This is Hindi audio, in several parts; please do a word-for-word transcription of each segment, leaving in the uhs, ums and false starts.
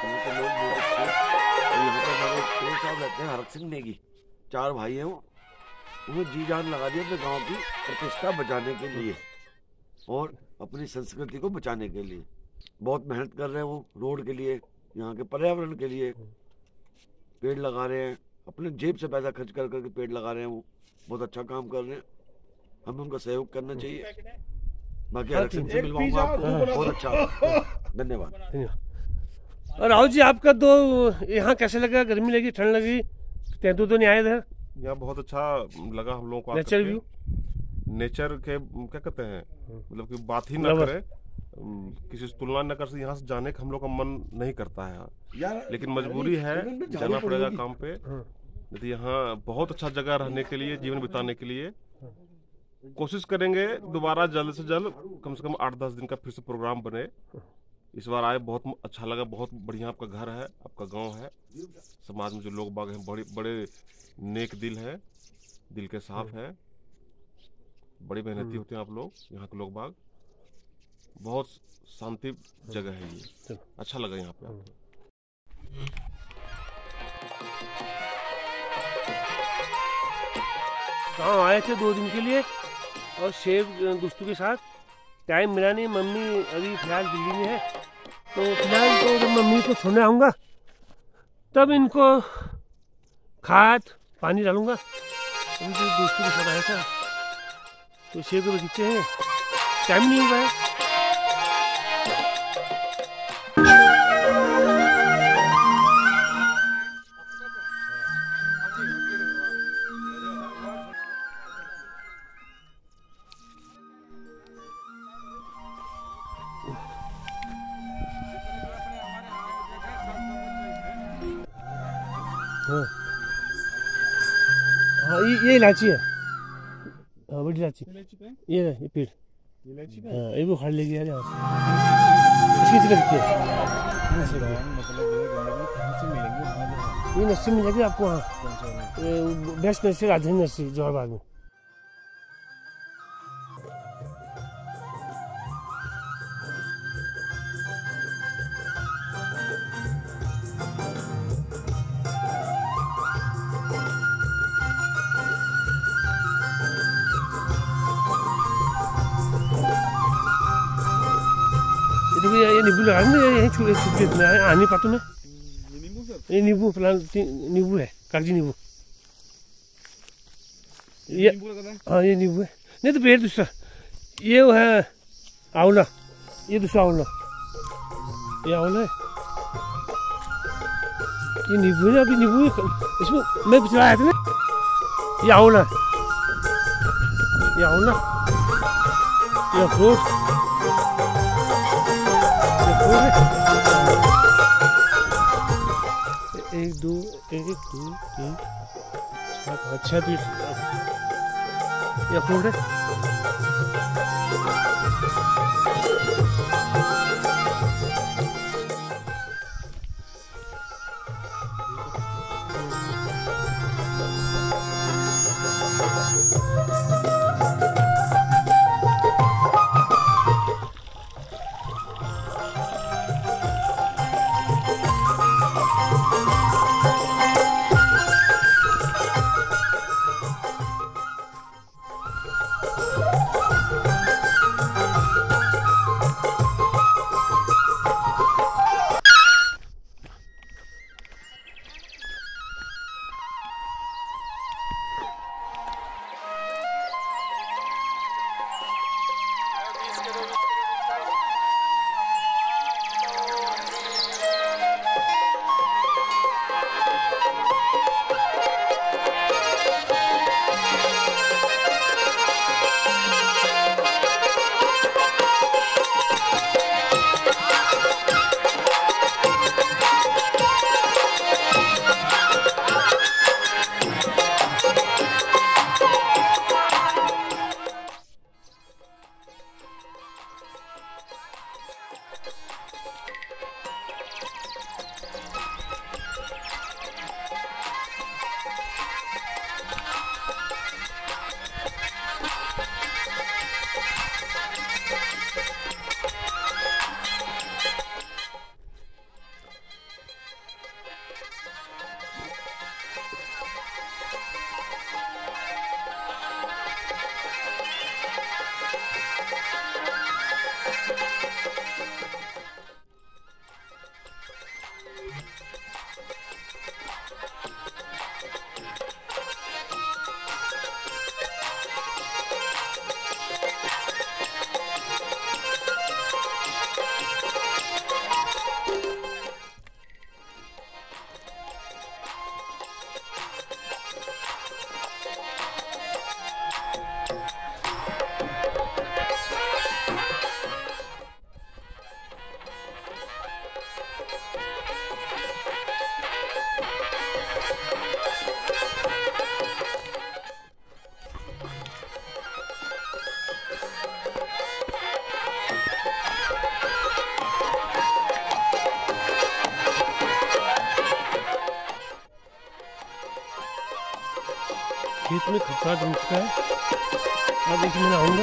यहाँ के लोग बहुत अच्छे हैं। और यहाँ पर हमारे पीर साहब रहते हैं, हरक सिंह नेगी, चार भाई हैं वो। उन्हें जी जान लगा दी अपने गांव की प्रतिष्ठा बचाने के लिए और अपनी संस्कृति को बचाने के लिए। बहुत मेहनत कर रहे हैं वो, रोड के लिए, यहाँ के पर्यावरण के लिए पेड़ लगा रहे हैं, अपने जेब से पैसा खर्च कर करके पेड़ लगा रहे हैं। वो बहुत अच्छा काम कर रहे हैं, हमें उनका सहयोग करना चाहिए। बाकी हरक सिंह से मिलवाऊंगा आपको, बहुत अच्छा, धन्यवाद। और राहुल जी, आपका तो यहाँ कैसे लगा? गर्मी लगी, ठंड लगी, तेंदु तो नहीं आए थे? यहाँ बहुत अच्छा लगा हम लोगों को। नेचर व्यू, नेचर के क्या कहते हैं, मतलब कि बात ही ना करें, किसी से तुलना न कर सकते। यहाँ से जाने का हम लोग का मन नहीं करता है यहाँ, लेकिन मजबूरी है, जाना पड़ेगा काम पे। यदि यहाँ बहुत अच्छा जगह रहने के लिए, जीवन बिताने के लिए कोशिश करेंगे दोबारा जल्द से जल्द, कम से कम आठ दस दिन का फिर से प्रोग्राम बने। इस बार आए, बहुत अच्छा लगा, बहुत बढ़िया आपका घर है, आपका गांव है, समाज में जो लोग बाग हैं बड़े बड़े नेक दिल है, दिल के साफ है, बड़ी मेहनती होते हैं आप लोग। यहाँ के लोग बाग, बहुत शांति जगह है ये, अच्छा लगा यहाँ पे आपको। गाँव आए थे दो दिन के लिए और शेर दोस्तों के साथ, टाइम मिला नहीं। मम्मी अभी फिलहाल दिल्ली में है, तो फिलहाल तो जब मम्मी को छोड़ने आऊँगा तब इनको खाद पानी डालूंगा। अभी तो दोस्तों के साथ आया था, तो शेर के बगीचे हैं, टाइम नहीं हुआ है। हाँ हाँ, ये ये इलायची है, हाँ बड़ी इलायची, ये ये पेड़, हाँ ये वो खाड़ लेके आ रहे हैं, इसकी सी लगती है। ये नर्सरी मिल जाएगी आपको, हाँ best nursery Rajdhani nursery Jawaharbagh में। देखो ये नींबू लगा ना, यही छुपे छुपे में आने पातों में। ये नींबू फिलहाल नींबू है, कागजी नींबू। ये हाँ ये नींबू है, नहीं तो पेड़ दूसरा, ये वो है आंवला, ये दूसरा आंवला, ये आंवला है, ये नींबू है ना। अभी नींबू इसमें मैं पिछला आया था ना, ये आंवला है, ये आंवला, ये अखरोट, एक दो एक दो तीन चार पाँच छः पीस ये अखरोट है। खेत में खपरा जम चुका है। अब इसमें नहाऊंगा।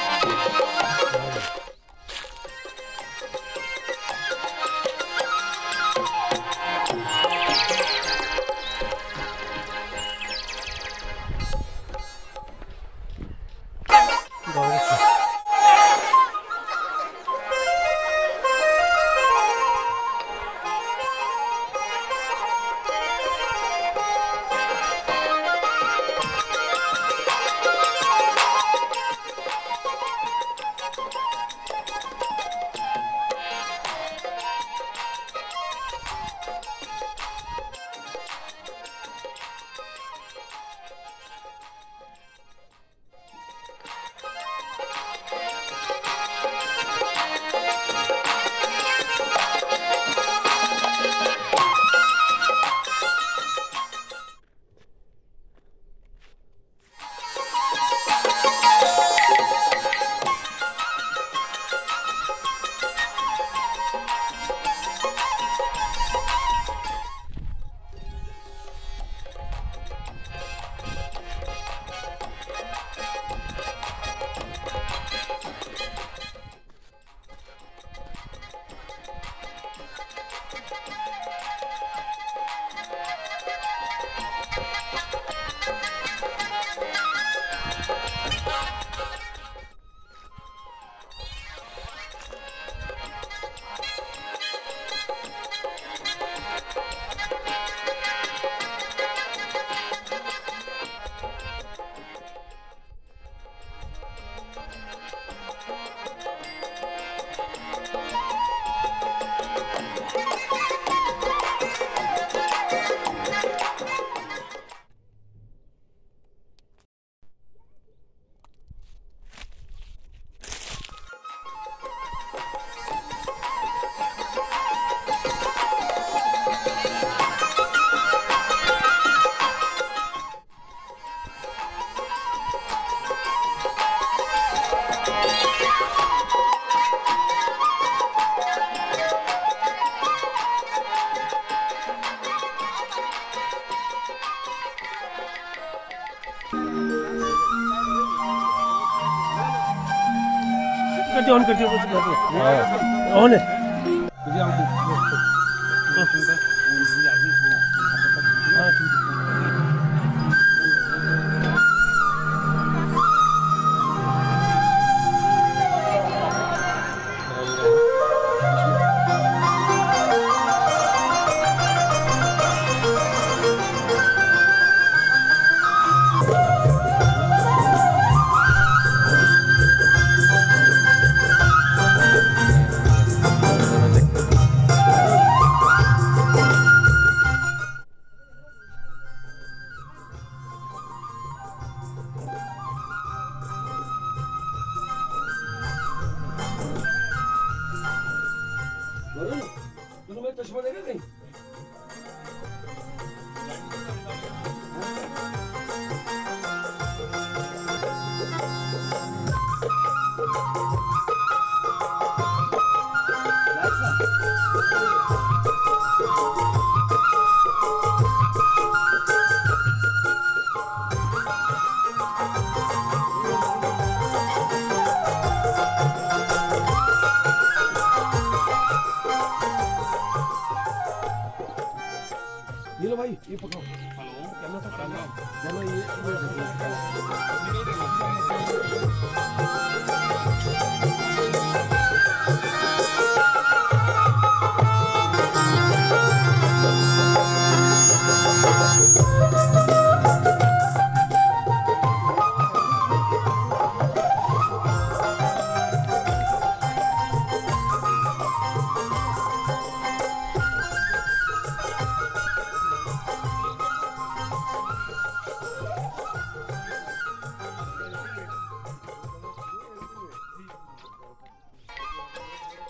करती ऑन करती ऑन है। हाँ ठीक है। चश्मा देगा कहीं? ये लो भाई, ये पकड़ो। हेलो, कैमरा था कैमरा। चलो ये ये